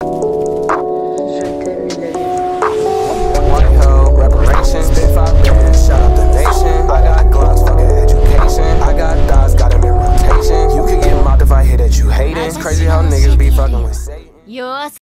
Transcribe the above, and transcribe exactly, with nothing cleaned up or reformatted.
White hoe, reparations, spit five bands, shut up the nation. I got glocks, fucking education. I got thighs, got them in rotation. You could get mocked if I hit that you hating. It's crazy how niggas be fucking with Satan.